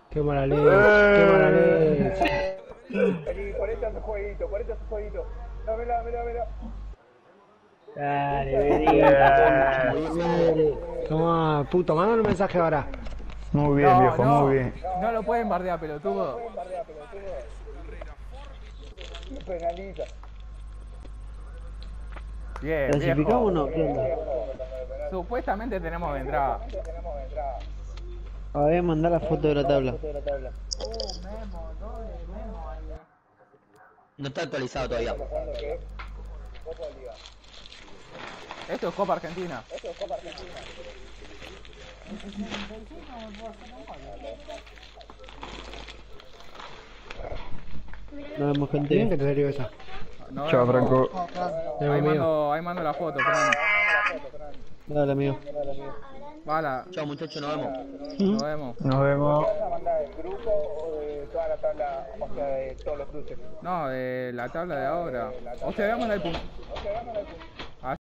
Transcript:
Qué mala leche, qué mala leche. Vení, ponete a su jueguito, ponete a su jueguito. No, mirá, mirá, mirá. Dale, vení, la concha de tu madre. Tomá, puto, mándale un mensaje ahora. Muy bien, No, viejo, muy no. bien. No lo pueden bardear, pelotudo. Lo penaliza. Bien, ¿Clasificamos o viejo. no? ¿Qué onda? Supuestamente tenemos de entrada. A ver, mandar la foto de la tabla. Memo, doble memo ahí. No está actualizado todavía. Esto es Copa Argentina. Nos vemos, gente. Bien que te salió esa. No Chao, vemos. Franco. Ahí mando la foto, Fran. Dale, amigo. Bala, Chao muchachos, nos vemos. nos vemos. Nos vemos. ¿Vas a mandar el grupo o de toda la tabla, o sea, de todos los cruces? No, de la tabla de ahora. O sea, voy a mandar el punto.